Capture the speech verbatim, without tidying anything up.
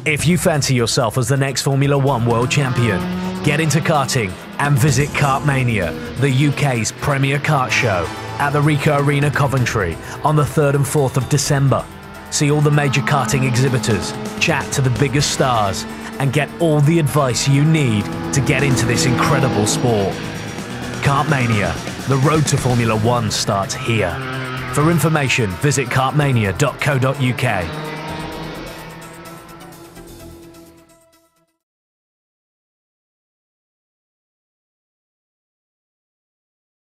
If you fancy yourself as the next Formula One world champion, get into karting and visit Kart Mania, the U K's premier kart show, at the Ricoh Arena, Coventry, on the third and fourth of December. See all the major karting exhibitors, chat to the biggest stars, and get all the advice you need to get into this incredible sport. Kart Mania, the road to Formula One starts here. For information, visit kart mania dot co dot U K.